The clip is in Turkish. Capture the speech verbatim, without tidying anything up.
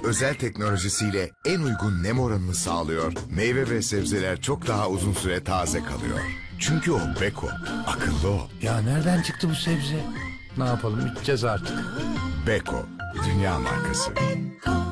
özel teknolojisiyle en uygun nem oranını sağlıyor. Meyve ve sebzeler çok daha uzun süre taze kalıyor. Çünkü o Beko, akıllı o. Ya nereden çıktı bu sebze? Ne yapalım, içeceğiz artık. Beko, dünya markası.